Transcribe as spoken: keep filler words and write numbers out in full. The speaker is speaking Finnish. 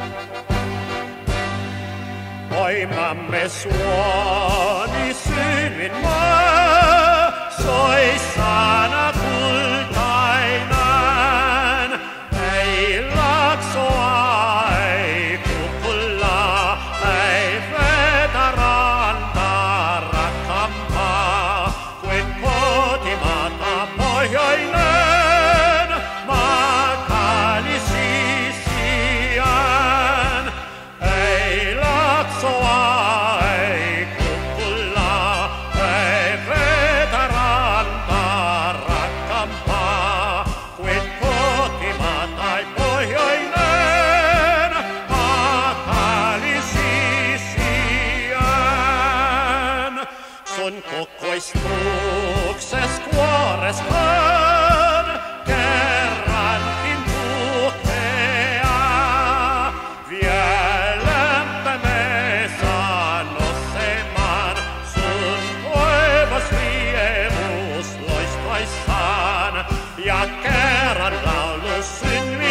Voimamme Suomi syvin maa, soi sana kultainen. Ei Laaksoa, ei Kukullaa, ei veteranta rakkaampaa kuin kotimaata pohjoinen maakaali sisään. Ei Laaksoa, ei Kukullaa, ei veteranta rakkaampaa kuin kotimaa tai pohjoinen maakaali sisään. Sun kukoistukses kuorestaan kerrankin puhkeaa. Vieläpä me saa nosemaan sun toivos riemus loistoissaan ja kerran laulu synvi.